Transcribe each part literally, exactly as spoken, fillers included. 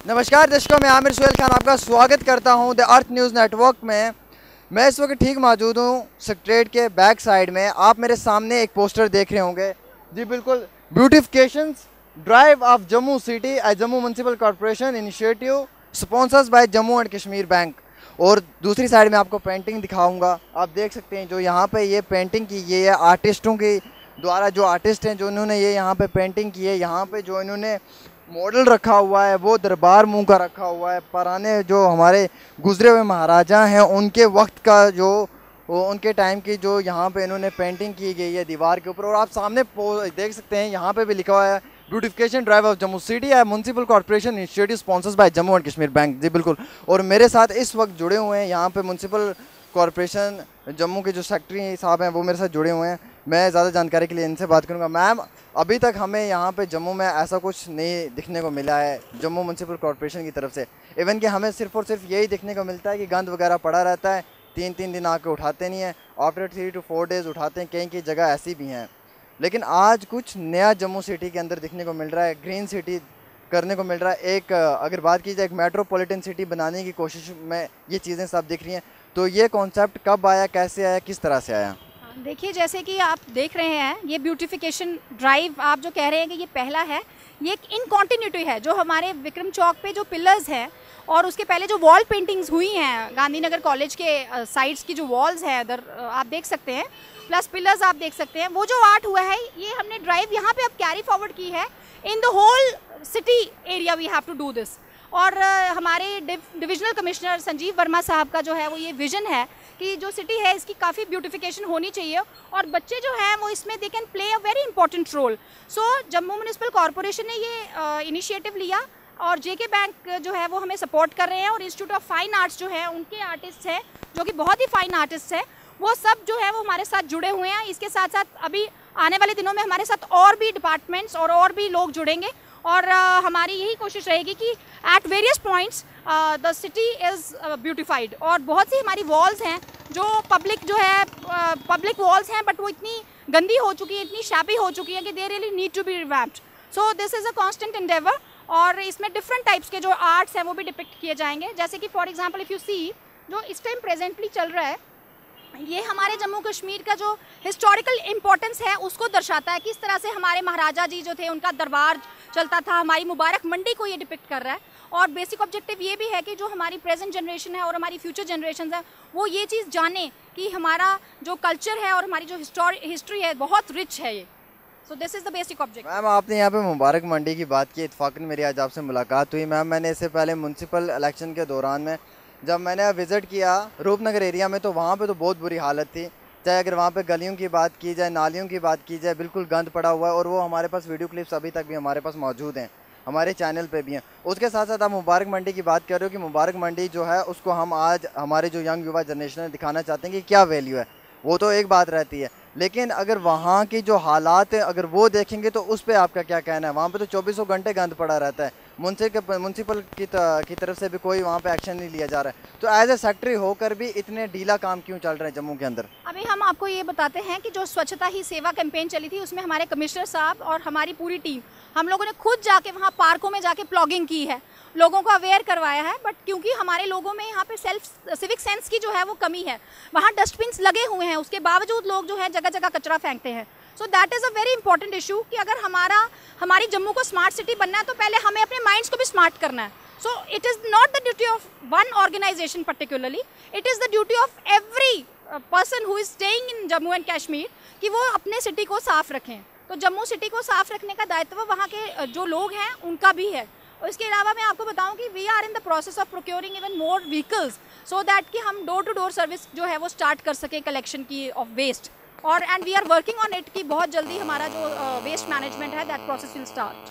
नमस्कार दर्शकों, मैं आमिर सुहेल खान आपका स्वागत करता हूं द अर्थ न्यूज़ नेटवर्क में। मैं इस वक्त ठीक मौजूद हूं सेक्रेटरीट के बैक साइड में। आप मेरे सामने एक पोस्टर देख रहे होंगे, जी बिल्कुल, beautification drive of Jammu city as Jammu municipal corporation initiative sponsors by Jammu and Kashmir bank. और दूसरी साइड में आपको पेंटिंग दिखाऊंगा। आप देख सकते हैं जो यहाँ पे ये पेंटिंग की ये है आर्टिस्टों के द्वारा, जो आर्टिस्ट हैं जो इन्होंने ये यहाँ पे पेंटिंग की है। यहाँ पे जो इन्होंने मॉडल रखा हुआ है वो दरबार मुंह का रखा हुआ है। पुराने जो हमारे गुजरे हुए महाराजा हैं उनके वक्त का जो उनके टाइम की जो यहाँ पे इन्होंने पेंटिंग की गई है दीवार के ऊपर। और आप सामने देख सकते हैं यहाँ पे भी लिखा हुआ है beautification drive of Jammu city है municipal corporation initiative sponsors by Jammu and Kashmir bank. जी बिल्कुल। और मेरे साथ इस वक्त जुड़े हुए हैं यहाँ पे म्यूनिसिपल कॉर्पोरेशन जम्मू के जो सेक्रेटरी साहब हैं वो मेरे साथ जुड़े हुए हैं। मैं ज़्यादा जानकारी के लिए इनसे बात करूंगा। मैम, अभी तक हमें यहाँ पे जम्मू में ऐसा कुछ नहीं दिखने को मिला है जम्मू म्यूनिसिपल कॉर्पोरेशन की तरफ से। इवन कि हमें सिर्फ और सिर्फ यही देखने को मिलता है कि गंद वगैरह पड़ा रहता है, तीन तीन दिन आके उठाते नहीं हैं, after three two four days उठाते हैं। कहीं की जगह ऐसी भी हैं। लेकिन आज कुछ नया जम्मू सिटी के अंदर दिखने को मिल रहा है, ग्रीन सिटी करने को मिल रहा है। एक अगर बात की जाए एक मेट्रोपॉलिटन सिटी बनाने की कोशिश में ये चीज़ें सब दिख रही हैं। तो ये कॉन्सेप्ट कब आया, कैसे आया, किस तरह से आया? देखिए, जैसे कि आप देख रहे हैं ये ब्यूटिफिकेशन ड्राइव आप जो कह रहे हैं कि ये पहला है, ये एक इन कॉन्टिन्यूटी है। जो हमारे विक्रम चौक पे जो पिलर्स हैं और उसके पहले जो वॉल पेंटिंग्स हुई हैं गांधीनगर कॉलेज के साइड्स की जो वॉल्स हैं इधर आप देख सकते हैं, प्लस पिलर्स आप देख सकते हैं, वो जो आर्ट हुआ है ये हमने ड्राइव यहाँ पे अब कैरी फॉरवर्ड की है in the whole city area. We have to do this. और uh, हमारे डिविजनल कमिश्नर संजीव वर्मा साहब का जो है वो ये विजन है कि जो सिटी है इसकी काफ़ी ब्यूटिफिकेशन होनी चाहिए और बच्चे जो हैं वो इसमें they can play a very important role. So Jammu municipal corporation ने ये इनिशिएटिव uh, लिया और जेके बैंक जो है वो हमें सपोर्ट कर रहे हैं। और इंस्टीट्यूट ऑफ फाइन आर्ट्स जो है उनके आर्टिस्ट हैं जो कि बहुत ही फाइन आर्टिस्ट हैं, वो सब जो है वो हमारे साथ जुड़े हुए हैं। इसके साथ साथ अभी आने वाले दिनों में हमारे साथ और भी डिपार्टमेंट्स और और भी लोग जुड़ेंगे और uh, हमारी यही कोशिश रहेगी कि at various points the city is beautified. और बहुत सी हमारी वॉल्स हैं जो पब्लिक जो है पब्लिक uh, वॉल्स हैं बट वो इतनी गंदी हो चुकी है, इतनी शैबी हो चुकी है कि they really need to be revamped. So this is a constant endeavour. और इसमें डिफरेंट टाइप्स के जो आर्ट्स हैं वो भी डिपिक्ट किए जाएंगे। जैसे कि for example if you see जो इस टाइम प्रेजेंटली चल रहा है, ये हमारे जम्मू कश्मीर का जो हिस्टोरिकल इम्पोर्टेंस है उसको दर्शाता है। किस तरह से हमारे महाराजा जी जो थे उनका दरबार चलता था, हमारी मुबारक मंडी को ये डिपिक्ट कर रहा है। और बेसिक ऑब्जेक्टिव ये भी है कि जो हमारी प्रेजेंट जनरेशन है और हमारी फ्यूचर जनरेशन है वो ये चीज़ जाने कि हमारा जो कल्चर है और हमारी जो हिस्ट्री है बहुत रिच है ये। So this is the basic objective. Ma'am, आपने यहाँ पे मुबारक मंडी की बात की, इत्तेफाकन मेरी आज आपसे मुलाकात हुई। मैम, मैंने इससे पहले म्यूनसिपल इलेक्शन के दौरान में जब मैंने विज़िट किया रूपनगर एरिया में तो वहाँ पे तो बहुत बुरी हालत थी। चाहे अगर वहाँ पे गलियों की बात की जाए, नालियों की बात की जाए, बिल्कुल गंद पड़ा हुआ है। और वो हमारे पास वीडियो क्लिप्स अभी तक भी हमारे पास मौजूद हैं, हमारे चैनल पे भी हैं। उसके साथ साथ आप मुबारक मंडी की बात कर रहे हो कि मुबारक मंडी जो है उसको हम आज हमारे जो यंग युवा जनरेशन है दिखाना चाहते हैं कि क्या वैल्यू है। वो तो एक बात रहती है, लेकिन अगर वहाँ की जो हालात है अगर वो देखेंगे तो उस पर आपका क्या कहना है? वहाँ पे तो चौबीसों घंटे गंद पड़ा रहता है, म्यूनसिपल की, की तरफ से भी कोई वहाँ पे एक्शन नहीं लिया जा रहा है। तो एज ए सेक्रेटरी होकर भी इतने ढीला काम क्यों चल रहे हैं जम्मू के अंदर? अभी हम आपको ये बताते हैं कि जो स्वच्छता ही सेवा कैंपेन चली थी उसमें हमारे कमिश्नर साहब और हमारी पूरी टीम हम लोगों ने खुद जाके वहाँ पार्कों में जाके प्लॉगिंग की है, लोगों को अवेयर करवाया है। बट क्योंकि हमारे लोगों में यहाँ पे सेल्फ सिविक सेंस की जो है वो कमी है, वहाँ डस्टबिन्स लगे हुए हैं उसके बावजूद लोग जो है जगह जगह कचरा फेंकते हैं। So that is a very important issue कि अगर हमारा हमारी जम्मू को स्मार्ट सिटी बनना है तो पहले हमें अपने माइंड्स को भी स्मार्ट करना है। So it is not the duty of one organisation particularly, it is the duty of every person who is staying in Jammu and Kashmir कि वो अपने सिटी को साफ रखें। तो जम्मू सिटी को साफ रखने का दायित्व वहाँ के जो लोग हैं उनका भी है। और इसके अलावा मैं आपको बताऊं कि we are in the process of procuring even more vehicles so that कि हम डोर टू डोर सर्विस जो है वो स्टार्ट कर सकें कलेक्शन की ऑफ वेस्ट। और and we are working on it कि बहुत जल्दी हमारा जो वेस्ट मैनेजमेंट है that process will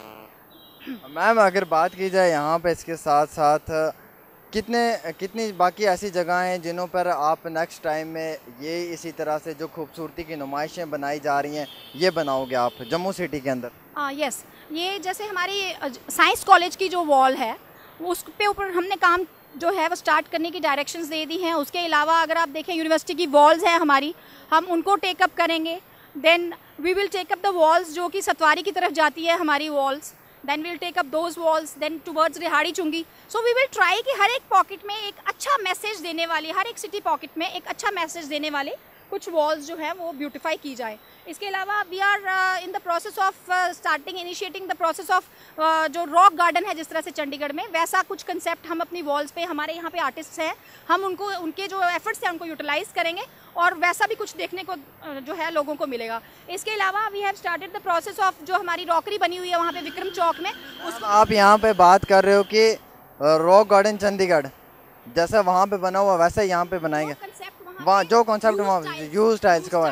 start. Ma'am, अगर बात की जाए यहाँ पे इसके साथ साथ कितने कितनी बाकी ऐसी जगह हैं जिन्हों पर आप नेक्स्ट टाइम में ये इसी तरह से जो खूबसूरती की नुमाइशें बनाई जा रही हैं ये बनाओगे आप जम्मू सिटी के अंदर? Yes uh, yes. ये जैसे हमारी साइंस कॉलेज की जो वॉल है उस पे ऊपर हमने काम जो है वो स्टार्ट करने की डायरेक्शंस दे दी हैं। उसके अलावा अगर आप देखें यूनिवर्सिटी की वॉल्स हैं हमारी, हम उनको टेकअप करेंगे। Then we will take up the walls जो कि सतवारी की तरफ जाती है हमारी walls. Then we will take up those walls, then towards Rehari Chungi. So we will try कि हर एक पॉकेट में एक अच्छा मैसेज देने वाली, हर एक सिटी पॉकेट में एक अच्छा मैसेज देने वाले कुछ वॉल्स जो है वो ब्यूटिफाई की जाए। इसके अलावा we are in the process of starting initiating the process of जो रॉक गार्डन है जिस तरह से चंडीगढ़ में, वैसा कुछ कंसेप्ट हम अपनी वॉल्स पे, हमारे यहाँ पे आर्टिस्ट हैं, हम उनको उनके जो एफर्ट्स हैं उनको यूटिलाइज करेंगे और वैसा भी कुछ देखने को uh, जो है लोगों को मिलेगा। इसके अलावा we have started the process of जो हमारी रॉकरी बनी हुई है वहाँ पे विक्रम चौक में। उस आप यहाँ पे बात कर रहे हो कि रॉक गार्डन चंडीगढ़ जैसा वहाँ पे बना हुआ वैसा यहाँ पे बनाएंगे, वहाँ जो कॉन्सेप्ट वहाँ यूज टाइल्स का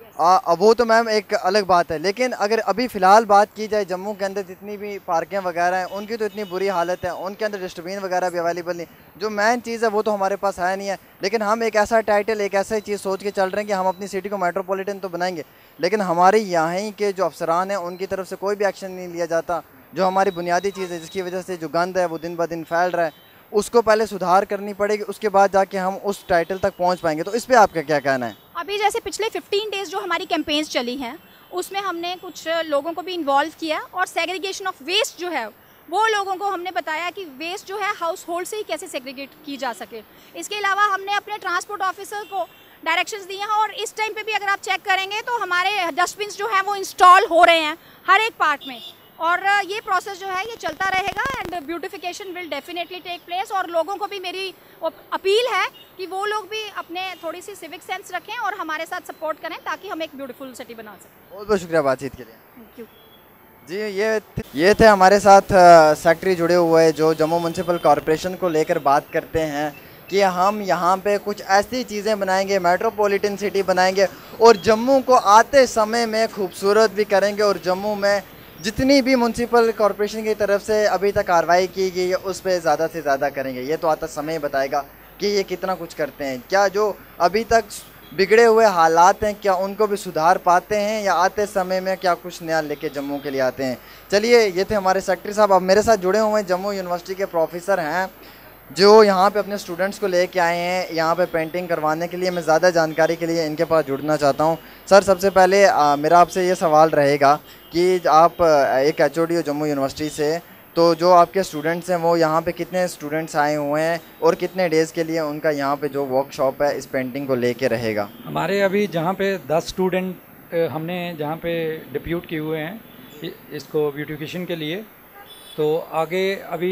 आ, वो तो मैम एक अलग बात है। लेकिन अगर अभी फ़िलहाल बात की जाए जम्मू के अंदर जितनी भी पार्कें वगैरह हैं उनकी तो इतनी बुरी हालत है, उनके अंदर डस्टबिन वगैरह भी अवेलेबल नहीं। जो मेन चीज़ है वो तो हमारे पास है नहीं है, लेकिन हम एक ऐसा टाइटल, एक ऐसा चीज़ सोच के चल रहे हैं कि हम अपनी सिटी को मेट्रोपॉलिटन तो बनाएंगे, लेकिन हमारे यहाँ के जो अफसरान हैं उनकी तरफ से कोई भी एक्शन नहीं लिया जाता। जो हमारी बुनियादी चीज़ है जिसकी वजह से जो गंद है वो दिन ब दिन फैल रहा है, उसको पहले सुधार करनी पड़ेगी, उसके बाद जाके हम उस टाइटल तक पहुंच पाएंगे। तो इस पे आपका क्या कहना है? अभी जैसे पिछले पंद्रह डेज जो हमारी कैंपेन्स चली हैं उसमें हमने कुछ लोगों को भी इन्वॉल्व किया और सेग्रीगेशन ऑफ वेस्ट जो है वो लोगों को हमने बताया कि वेस्ट जो है हाउस होल्ड से ही कैसे सेग्रीगेट की जा सके। इसके अलावा हमने अपने ट्रांसपोर्ट ऑफिसर को डायरेक्शंस दिए हैं और इस टाइम पे भी अगर आप चेक करेंगे तो हमारे डस्टबिन जो हैं वो इंस्टॉल हो रहे हैं हर एक पार्ट में, और ये प्रोसेस जो है ये चलता रहेगा and beautification will definitely take place. और लोगों को भी मेरी अपील है कि वो लोग भी अपने थोड़ी सी सिविक सेंस रखें और हमारे साथ सपोर्ट करें ताकि हम एक ब्यूटीफुल सिटी बना सकें। बहुत बहुत शुक्रिया बातचीत के लिए। थैंक यू जी। ये ये थे हमारे साथ सेक्रेटरी जुड़े हुए हैं जो जम्मू म्यूनसिपल कॉरपोरेशन को लेकर बात करते हैं कि हम यहाँ पे कुछ ऐसी चीज़ें बनाएंगे, मेट्रोपॉलिटन सिटी बनाएंगे और जम्मू को आते समय में खूबसूरत भी करेंगे, और जम्मू में जितनी भी म्यूनसिपल कॉरपोरेशन की तरफ से अभी तक कार्रवाई की गई है उस पर ज़्यादा से ज़्यादा करेंगे। ये तो आता समय बताएगा कि ये कितना कुछ करते हैं, क्या जो अभी तक बिगड़े हुए हालात हैं क्या उनको भी सुधार पाते हैं या आते समय में क्या कुछ नया लेके जम्मू के लिए आते हैं। चलिए, ये थे हमारे सेक्रेटरी साहब। अब मेरे साथ जुड़े हुए हैं जम्मू यूनिवर्सिटी के प्रोफेसर हैं जो यहाँ पे अपने स्टूडेंट्स को लेके आए हैं यहाँ पे पेंटिंग करवाने के लिए। मैं ज़्यादा जानकारी के लिए इनके पास जुड़ना चाहता हूँ। सर, सबसे पहले आ, मेरा आपसे ये सवाल रहेगा कि आप एक एच ओ डी हो जम्मू यूनिवर्सिटी से, तो जो आपके स्टूडेंट्स हैं वो यहाँ पे कितने स्टूडेंट्स आए हुए हैं और कितने डेज़ के लिए उनका यहाँ पे जो वर्कशॉप है इस पेंटिंग को लेके रहेगा? हमारे अभी जहाँ पे दस स्टूडेंट हमने जहाँ पे डिप्यूट किए हुए हैं इसको ब्यूटिफिकेशन के लिए, तो आगे अभी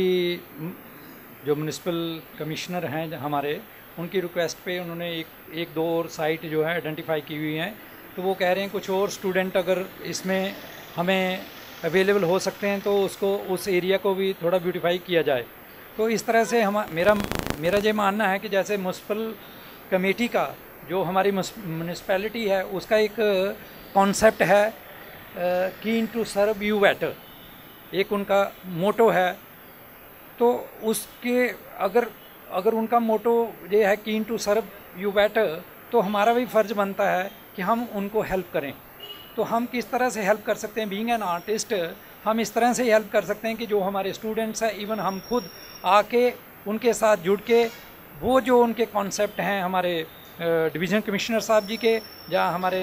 जो म्यूनिसिपल कमिश्नर हैं हमारे, उनकी रिक्वेस्ट पे उन्होंने एक एक दो और साइट जो है आइडेंटिफाई की हुई हैं, तो वो कह रहे हैं कुछ और स्टूडेंट अगर इसमें हमें अवेलेबल हो सकते हैं तो उसको उस एरिया को भी थोड़ा ब्यूटीफाई किया जाए। तो इस तरह से हम मेरा मेरा ये मानना है कि जैसे म्यूनसिपल कमेटी का जो हमारी म्यूनसिपैलिटी है उसका एक कॉन्सेप्ट है keen to serve you better, एक उनका मोटो है। तो उसके अगर अगर उनका मोटो ये है keen to serve you better, तो हमारा भी फ़र्ज़ बनता है कि हम उनको हेल्प करें। तो हम किस तरह से हेल्प कर सकते हैं? बीइंग एन आर्टिस्ट हम इस तरह से हेल्प कर सकते हैं कि जो हमारे स्टूडेंट्स हैं, इवन हम खुद आके उनके साथ जुड़ के वो जो उनके कॉन्सेप्ट हैं हमारे डिवीज़न कमिश्नर साहब जी के, या हमारे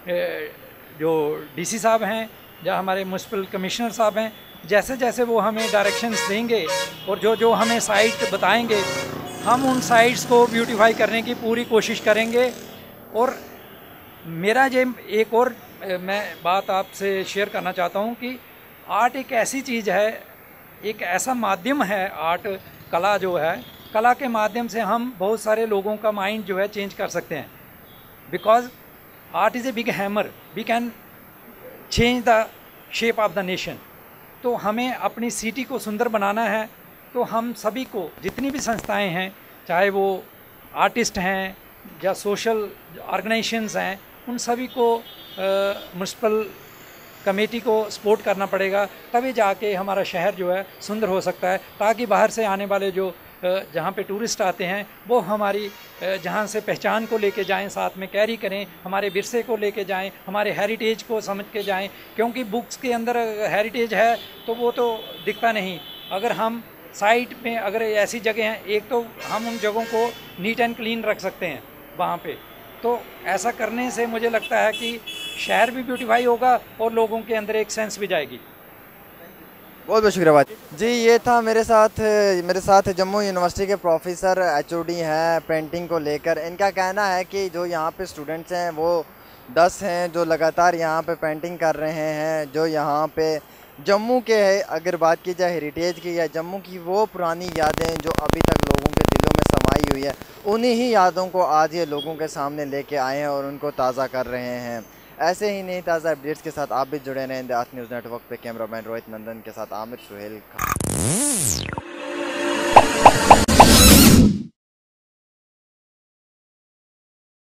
जो डीसी साहब हैं, या हमारे म्यूनसिपल कमिश्नर साहब हैं, जैसे जैसे वो हमें डायरेक्शंस देंगे और जो जो हमें साइट बताएंगे हम उन साइट्स को ब्यूटीफाई करने की पूरी कोशिश करेंगे। और मेरा ये एक और मैं बात आपसे शेयर करना चाहता हूँ कि आर्ट एक ऐसी चीज़ है, एक ऐसा माध्यम है आर्ट, कला जो है, कला के माध्यम से हम बहुत सारे लोगों का माइंड जो है चेंज कर सकते हैं। Because art is a big hammer, we can change the shape of the nation. तो हमें अपनी सिटी को सुंदर बनाना है, तो हम सभी को, जितनी भी संस्थाएं हैं, चाहे वो आर्टिस्ट हैं या सोशल ऑर्गेनाइजेशंस हैं, उन सभी को म्यूनसिपल कमेटी को सपोर्ट करना पड़ेगा, तभी जाके हमारा शहर जो है सुंदर हो सकता है। ताकि बाहर से आने वाले जो जहाँ पे टूरिस्ट आते हैं वो हमारी जहाँ से पहचान को लेके जाएं, साथ में कैरी करें, हमारे विरसे को लेके जाएं, हमारे हेरिटेज को समझ के जाएं। क्योंकि बुक्स के अंदर हेरिटेज है तो वो तो दिखता नहीं। अगर हम साइट में अगर ऐसी जगह हैं, एक तो हम उन जगहों को नीट एंड क्लीन रख सकते हैं वहाँ पे, तो ऐसा करने से मुझे लगता है कि शहर भी ब्यूटीफाई होगा और लोगों के अंदर एक सेंस भी जाएगी। बहुत बहुत शुक्रिया भाई जी। ये था मेरे साथ मेरे साथ जम्मू यूनिवर्सिटी के प्रोफेसर एचओडी हैं पेंटिंग को लेकर। इनका कहना है कि जो यहाँ पे स्टूडेंट्स हैं वो दस हैं जो लगातार यहाँ पे पेंटिंग कर रहे हैं, जो यहाँ पे जम्मू के है, अगर बात की जाए हेरिटेज की या जम्मू की, वो पुरानी यादें जो अभी तक लोगों के दिलों में समाई हुई है, उन्हीं ही यादों को आज ये लोगों के सामने लेके आए हैं और उनको ताज़ा कर रहे हैं। ऐसे ही नहीं ताज़ा अपडेट्स के साथ आप भी जुड़े रहें द अर्थ न्यूज़ नेटवर्क पे। कैमरामैन रोहित नंदन के साथ आमिर सुहेल।